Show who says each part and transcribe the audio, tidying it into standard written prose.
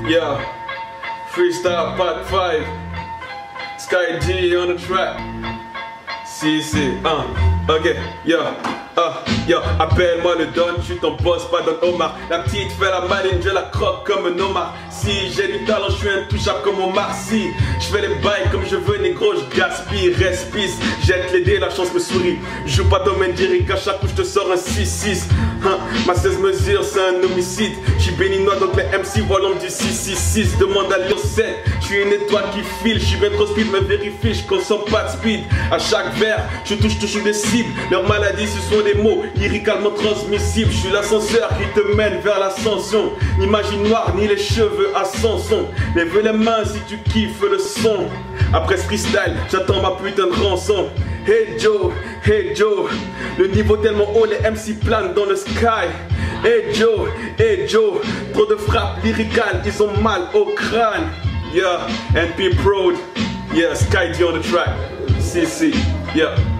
Speaker 1: Yeah, freestyle part 5. Sky G on the track. Si, ok, yo, appelle-moi le Don, je suis ton boss, pas Don Omar. La petite fait la maline, je la croque comme un homard. Si j'ai du talent, je suis intouchable comme Omar. Si je fais les bails comme je veux, négro, je gaspille, respisse. Jette les dés, la chance me sourit. Je joue pas domaine direct, à chaque coup je te sors un 6-6. Ma 16 mesures, c'est un homicide. Je suis béninois, donc les MC voient l'ombre du 6-6-6. Demande à Lyon 7, je suis une étoile qui file. Je suis bien trop speed, me vérifie, je consomme pas de speed. À chaque verre, je touche toujours des cibles. Leur maladie, ce sont des mots lyricalement transmissibles. Je suis l'ascenseur qui te mène vers l'ascension. Ni magie noire, ni les cheveux à Samson. Lève les mains si tu kiffes le son. Après ce freestyle, j'attends ma putain de rançon. Hey Joe, le niveau tellement haut, les MC planent dans le sky. Hey Joe, trop de frappes lyricales, ils ont mal au crâne. Yeah, NP Prod, yeah, Sky D on the track. Si, yeah.